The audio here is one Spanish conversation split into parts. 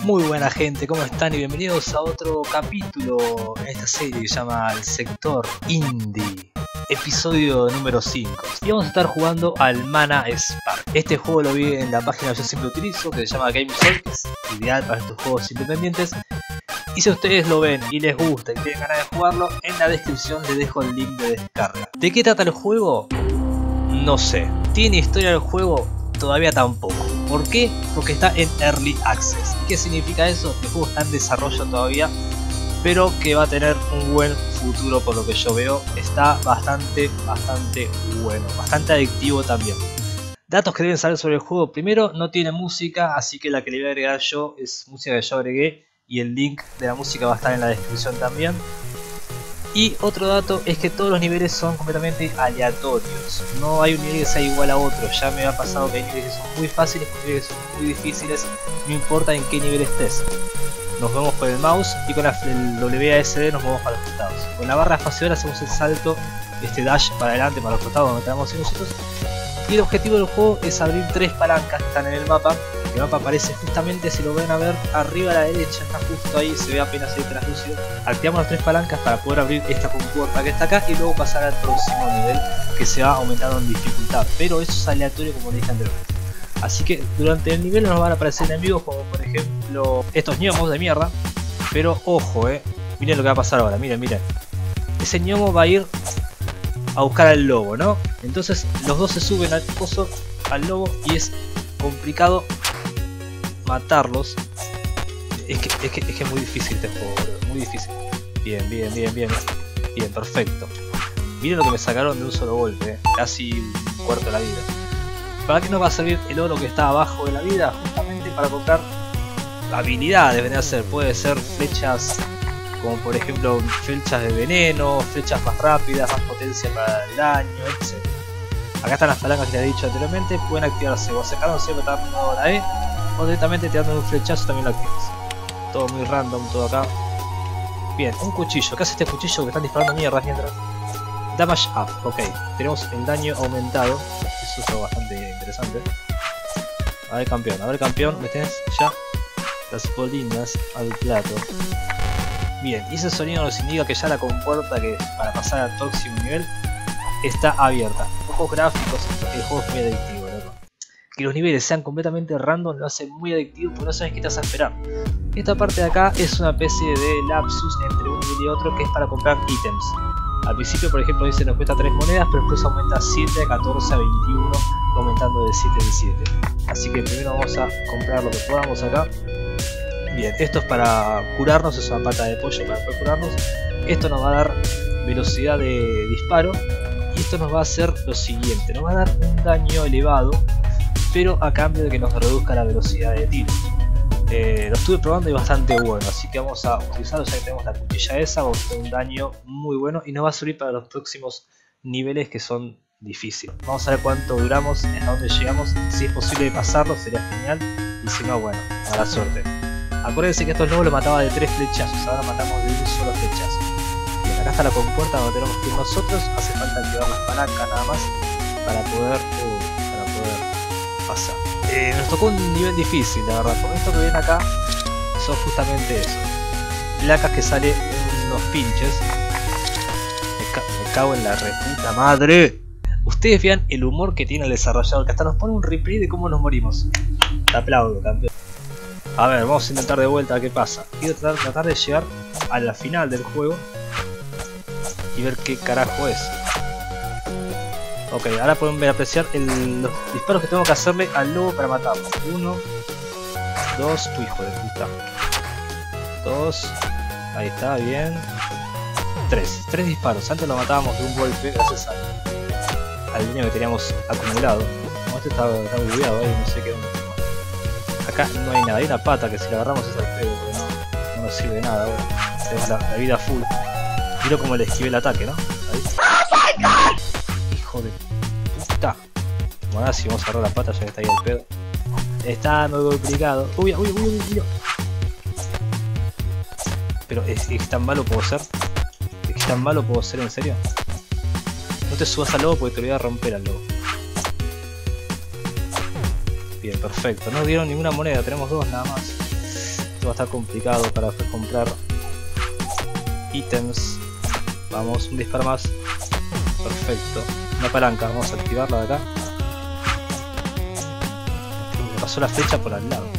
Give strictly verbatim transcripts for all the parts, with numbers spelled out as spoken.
Muy buena gente, ¿cómo están? Y bienvenidos a otro capítulo en esta serie que se llama El Sector Indie, episodio número cinco. Y vamos a estar jugando al Mana Spark. Este juego lo vi en la página que yo siempre utilizo, que se llama GameSol, que es ideal para estos juegos independientes. Y si ustedes lo ven y les gusta y tienen ganas de jugarlo, en la descripción les dejo el link de descarga. ¿De qué trata el juego? No sé. ¿Tiene historia el juego? Todavía tampoco. ¿Por qué? Porque está en Early Access. ¿Qué significa eso? Que el juego está en desarrollo todavía, pero que va a tener un buen futuro por lo que yo veo. Está bastante, bastante bueno, bastante adictivo también. Datos que deben saber sobre el juego. Primero, no tiene música, así que la que le voy a agregar yo es música que yo agregué, y el link de la música va a estar en la descripción también. Y otro dato es que todos los niveles son completamente aleatorios. No hay un nivel que sea igual a otro. Ya me ha pasado que hay niveles que son muy fáciles, niveles que son muy difíciles. No importa en qué nivel estés. Nos movemos con el mouse y con la, el W A S D nos movemos para los costados. Con la barra espacial hacemos el salto, este dash para adelante, para los costados donde tenemos nosotros. Y el objetivo del juego es abrir tres palancas que están en el mapa. El mapa aparece justamente, si lo ven a ver, arriba a la derecha, está justo ahí, se ve apenas ahí translúcido. Activamos las tres palancas para poder abrir esta compuerta que está acá y luego pasar al próximo nivel, que se va aumentando en dificultad, pero eso es aleatorio como dije anteriormente. Así que durante el nivel nos van a aparecer enemigos como por ejemplo estos gnomos de mierda, pero ojo, eh, miren lo que va a pasar ahora, miren, miren. Ese gnomo va a ir a buscar al lobo, ¿no? Entonces los dos se suben al pozo, al lobo, y es complicado matarlos. Es que, es que, es que es muy difícil este juego, bro. Muy difícil. Bien, bien, bien, bien. Bien, perfecto. Miren lo que me sacaron de un solo golpe, ¿eh? Casi un cuarto de la vida. ¿Para qué nos va a servir el oro que está abajo de la vida? Justamente para comprar habilidades, vendría a ser. Puede ser flechas, como por ejemplo flechas de veneno, flechas más rápidas, más potencia para el daño, etcétera. Acá están las palancas que les he dicho anteriormente, pueden activarse o secándose o apretando la E, o directamente tirando un flechazo también lo activas. Todo muy random, todo acá. Bien, un cuchillo. ¿Qué hace este cuchillo que están disparando mierdas mientras? Damage up, ok. Tenemos el daño aumentado, eso es bastante interesante. A ver campeón, a ver campeón, me tenés ya las bolinas al plato. Bien, y ese sonido nos indica que ya la compuerta que para pasar al próximo nivel está abierta. Ojos gráficos, el juego es muy adictivo, ¿verdad? Que los niveles sean completamente random lo hace muy adictivo porque no sabes qué te vas a esperar. Esta parte de acá es una especie de lapsus entre un nivel y otro, que es para comprar ítems. Al principio, por ejemplo, dice nos cuesta tres monedas, pero después aumenta siete, a catorce, a veintiuno, aumentando de siete en siete. Así que primero vamos a comprar lo que podamos acá. Bien, esto es para curarnos, es una pata de pollo para poder curarnos. Esto nos va a dar velocidad de disparo. Y esto nos va a hacer lo siguiente, nos va a dar un daño elevado, pero a cambio de que nos reduzca la velocidad de tiro. Eh, lo estuve probando y bastante bueno, así que vamos a utilizarlo ya que tenemos la cuchilla esa, vamos a hacer un daño muy bueno y nos va a servir para los próximos niveles que son difíciles. Vamos a ver cuánto duramos, en dónde llegamos, si es posible pasarlo sería genial, y si no, bueno, a la suerte. Acuérdense que estos lobos los mataba de tres flechazos, ahora matamos de un solo flechazo. Acá está la compuerta donde tenemos que ir nosotros, hace falta activar las palancas nada más para poder, uh, para poder pasar. Eh, nos tocó un nivel difícil, la verdad, con esto que ven acá son justamente eso. Placas que salen unos pinches. Me, ca me cago en la reputa madre. Ustedes vean el humor que tiene el desarrollador, que hasta nos pone un replay de cómo nos morimos. Te aplaudo, campeón. A ver, vamos a intentar de vuelta a ver qué pasa. Quiero tratar, tratar de llegar a la final del juego y ver qué carajo es. Ok, ahora pueden ver, apreciar el, los disparos que tengo que hacerle al lobo para matarlo. Uno, dos, tu hijo de puta. Dos, ahí está, bien. Tres, tres disparos. Antes lo matábamos de un golpe gracias al, al daño que teníamos acumulado. Como este está, está bugueado ahí, no sé qué onda. Acá no hay nada, hay una pata que si la agarramos es al pedo, pero no, no nos sirve de nada ahora. Tenemos la, la vida full. Miro como le esquivé el ataque, ¿no? Ahí. Hijo de puta. Bueno, ahora sí vamos a agarrar la pata ya que está ahí el pedo. Está muy complicado. Uy, uy, uy, uy, uy. Pero es, es tan malo puedo ser. Es tan malo puedo ser, en serio. No te subas al lobo porque te lo voy a romper al lobo. Bien, perfecto. No dieron ninguna moneda, tenemos dos nada más. Esto va a estar complicado para comprar ítems. Vamos, un disparo más. Perfecto. Una palanca, vamos a activarla de acá. Me pasó la flecha por al lado.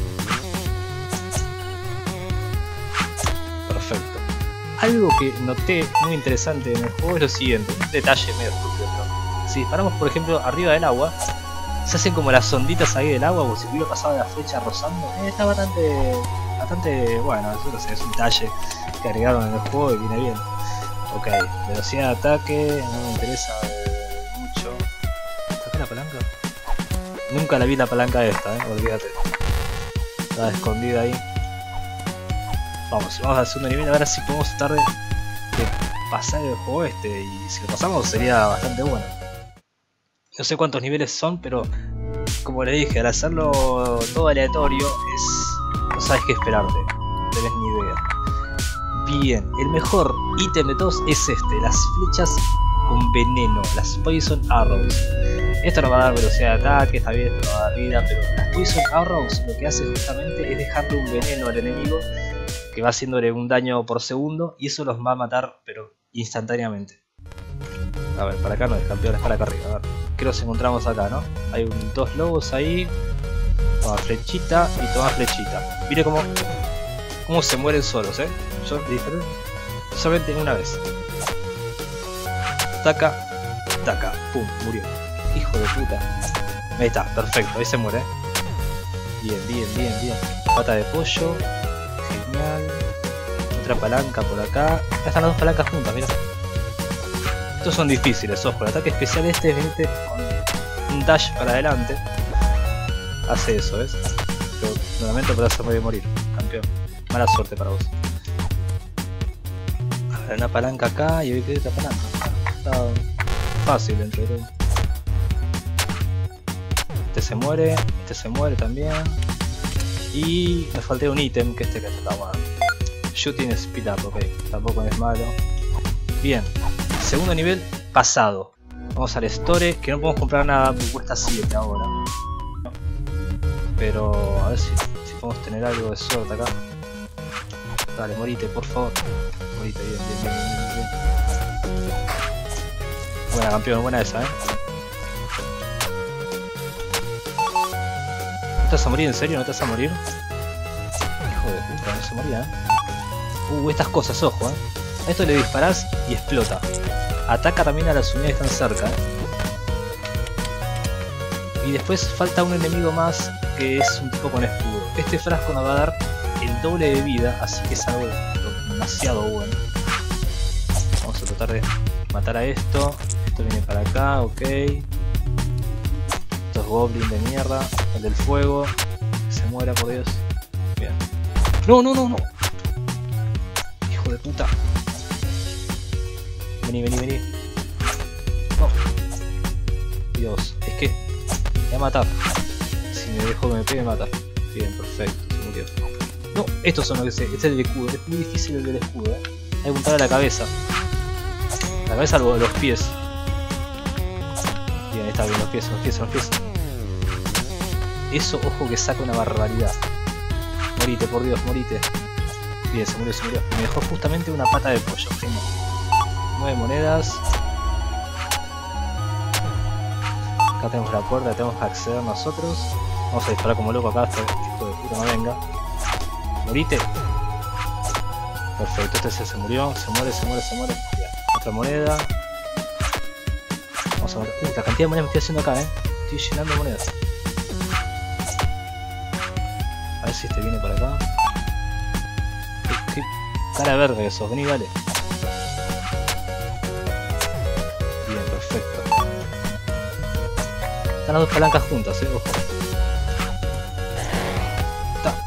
Perfecto. Algo que noté muy interesante en el juego es lo siguiente. Un detalle medio estúpido, pero si disparamos por ejemplo arriba del agua, se hacen como las onditas ahí del agua, como si hubiera pasado la flecha rozando. Eh, está bastante, bastante bueno, eso no sé, es un detalle que agregaron en el juego y viene bien. Ok, velocidad de ataque, no me interesa eh, mucho. ¿Saqué la palanca? Nunca la vi la palanca esta, eh, olvídate. Estaba escondida ahí. Vamos, vamos al segundo nivel a ver si podemos tratar de, de pasar el juego este. Y si lo pasamos sería bastante bueno. No sé cuántos niveles son, pero como le dije, al hacerlo todo aleatorio es... no sabes qué esperarte, no tenés ni idea. Bien, el mejor ítem de todos es este, las flechas con veneno, las Poison Arrows. Esto nos va a dar velocidad de ataque, está bien, esto nos va a dar vida, pero las Poison Arrows lo que hace justamente es dejarle un veneno al enemigo que va haciéndole un daño por segundo y eso los va a matar, pero instantáneamente. A ver, para acá no es, campeones, para acá arriba, a ver. ¿Qué nos encontramos acá, no? Hay un, dos lobos ahí. Toma flechita y toma flechita. Mire cómo, cómo se mueren solos, eh. Yo disparé solamente una vez. Taca, taca, pum, murió. Hijo de puta. Ahí está, perfecto, ahí se muere. Bien, bien, bien, bien. Pata de pollo. Genial. Otra palanca por acá. Acá están las dos palancas juntas, mira. Estos son difíciles, ojo. El ataque especial este es venirte con un dash para adelante. Hace eso, ¿ves? Pero lo lamento, pero se puede morir, campeón. Mala suerte para vos. A ver, una palanca acá y hoy queda otra palanca. Está fácil dentro de todo. Este se muere, este se muere también. Y me falté un ítem que este que está bueno. Shooting Speed Up, ok. Tampoco es malo. Bien. Segundo nivel pasado. Vamos al store, que no podemos comprar nada porque cuesta siete ahora. Pero a ver si, si podemos tener algo de suerte acá. Dale, morite, por favor. Morite, bien, bien, bien, bien, bien. Buena, campeón, buena esa, eh. ¿No te vas a morir en serio? ¿No te vas a morir? Hijo de puta, no se moría, eh. Uh, estas cosas, ojo, eh. A esto le disparás y explota. Ataca también a las unidades que están cerca. Y después falta un enemigo más que es un tipo con escudo. Este frasco nos va a dar el doble de vida, así que es algo demasiado bueno. Vamos a tratar de matar a esto. Esto viene para acá, ok. Estos goblins de mierda. El del fuego. Que se muera, por Dios. Bien. No, no, no, no. Hijo de puta. Vení, vení, vení. No. Dios, es que me va a matar. Si me dejo que me pegue, me mata. Bien, perfecto, se murió. No, estos son los que se... Este es el escudo, es muy difícil el del escudo, eh. Hay que apuntar a la cabeza. La cabeza o los pies. Bien, ahí está bien, los pies, los pies, los pies. Eso, ojo que saca una barbaridad. Morite, por Dios, morite. Bien, se murió, se murió. Me dejó justamente una pata de pollo, genial. nueve monedas. Acá tenemos la puerta, tenemos que acceder nosotros. Vamos a disparar como loco acá hasta que este hijo de puta no venga. Morite. Perfecto, este se murió, se muere, se muere, se muere. Bien. Otra moneda. Vamos a ver. Uh, la cantidad de monedas me estoy haciendo acá, eh. Estoy llenando monedas. A ver si este viene para acá. Qué, qué cara verde que sos, vení, dale. Bien, perfecto. Están las dos palancas juntas, eh, ojo. Está.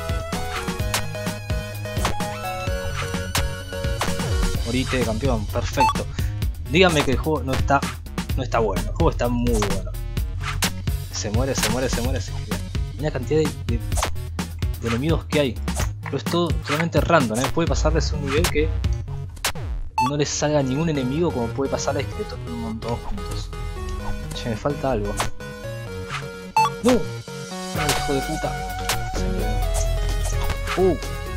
Morite, campeón, perfecto. Dígame que el juego no está, no está bueno, el juego está muy bueno. Se muere, se muere, se muere, se muere. Hay una cantidad de, de, de enemigos que hay. Pero es todo totalmente random, ¿eh? Puede pasarles un nivel que no les salga ningún enemigo, como puede pasarles que le toquen un montón juntos. Che, me falta algo. ¡No! ¡No, hijo de puta! Se me... Uh.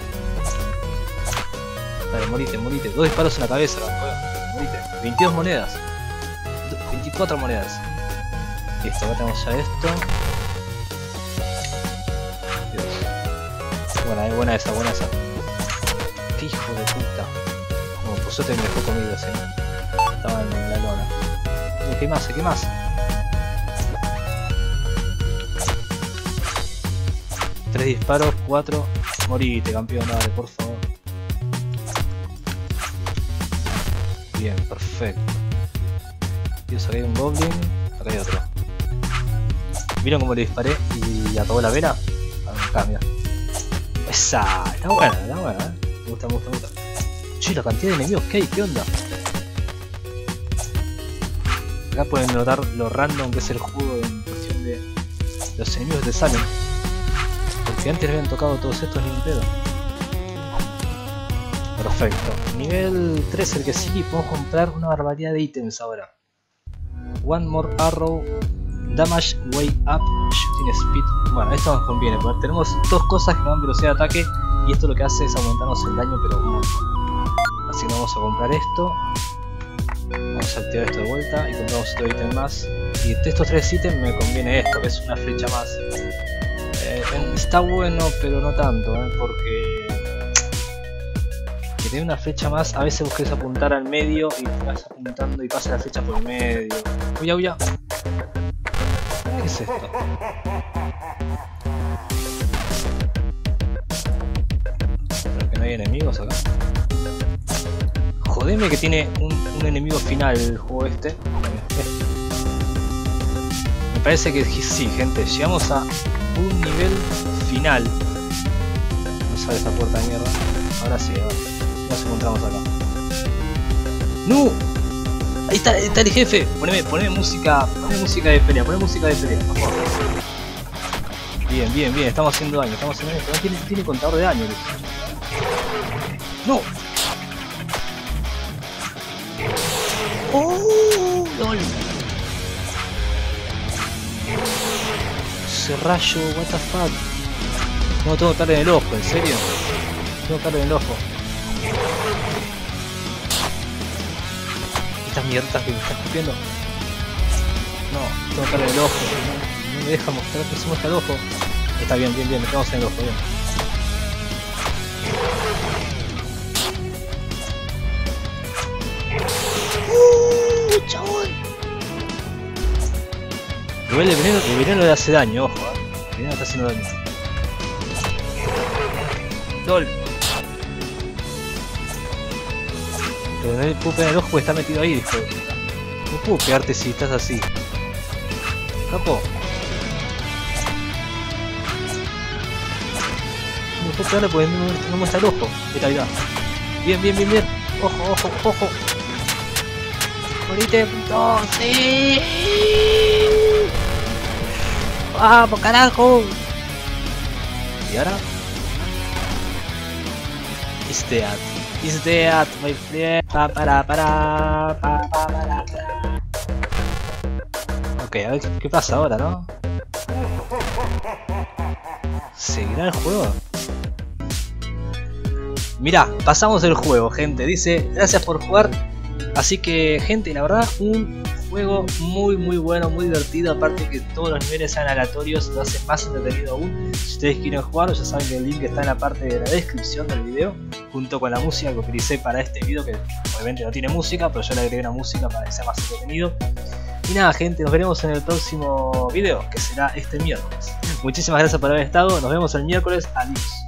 Dale, morite, morite. Dos disparos en la cabeza, morite. veintidós monedas. veinticuatro monedas. Listo, acá tenemos ya esto. Dios. Buena, eh, buena esa, buena esa. Qué hijo de puta. Como por suerte me dejó comido así. Estaba en la lona. ¿Qué más? ¿Qué más? Tres disparos, cuatro. Morite, campeón, dale, por favor. Bien, perfecto. Dios, acá hay un goblin. Acá hay otro. ¿Vieron cómo le disparé y apagó la vela? Acá, mira. Esa, está buena, está buena, eh. Me gusta, me gusta, me gusta. Che, la cantidad de enemigos que hay, ¿qué onda? Acá pueden notar lo random que es el juego en cuestión de los enemigos que te salen. Porque antes habían tocado todos estos ni un pedo. Perfecto. Nivel tres, el que sigue, podemos comprar una barbaridad de ítems ahora. One more arrow, damage way up, shooting speed. Bueno, esto nos conviene porque tenemos dos cosas que nos dan velocidad de ataque y esto lo que hace es aumentarnos el daño, pero un montón. Así que vamos a comprar esto. Vamos a activar esto de vuelta y compramos otro ítem más. Y de estos tres ítems me conviene esto, que es una flecha más. Eh, está bueno, pero no tanto, ¿eh? Porque que tener una flecha más, a veces busques apuntar al medio y te vas apuntando y pasa la flecha por el medio. Uya, uya. ¿Qué es esto? Creo que no hay enemigos acá. Jodeme que tiene un, un enemigo final el juego este. Me parece que sí, gente. Llegamos a un nivel final. No sale esa puerta de mierda. Ahora sí, ahora. Nos encontramos acá. ¡No! Ahí está, ahí está el jefe. Poneme, poneme música. Poneme música de pelea. Poneme música de pelea. Bien, bien, bien. Estamos haciendo daño. Estamos haciendo daño. Pero tiene, tiene contador de daño. ¡No! ¡Oh! ¡Lol! Ese rayo, what the fuck. No, tengo que estar en el ojo, ¿en serio? Tengo que estar en el ojo. Estas mierdas que me están escupiendo. No, tengo que estar en el ojo. No, no me deja mostrar que se muestra el ojo. Está bien, bien, bien, me estamos en el ojo, bien. ¡Uh, chabón! Igual el veneno, el veneno le hace daño, ojo, eh. El veneno está haciendo daño. ¡Lol! Pero no le puedo pegar el ojo porque está metido ahí, hijo de puta. No puedo pegarte si estás así. Capo. No puedo pegarle porque no, no muestra el ojo. Mira, mira. Bien, bien, bien, bien. Ojo, ojo, ojo. Morite, puto. ¡Sí! ¡Vamos, carajo! ¿Y ahora? Is dead. Is dead, my friend. Pa, para, para, pa, pa, para, para. Ok, a ver qué pasa ahora, ¿no? ¿Seguirá el juego? Mirá, pasamos el juego, gente. Dice, gracias por jugar. Así que, gente, la verdad, un juego muy muy bueno, muy divertido. Aparte que todos los niveles sean aleatorios, lo hace más entretenido aún. Si ustedes quieren jugarlo, ya saben que el link está en la parte de la descripción del video, junto con la música que utilicé para este video, que obviamente no tiene música, pero yo le agregué una música para que sea más entretenido. Y nada, gente, nos veremos en el próximo video, que será este miércoles. Muchísimas gracias por haber estado, nos vemos el miércoles, adiós.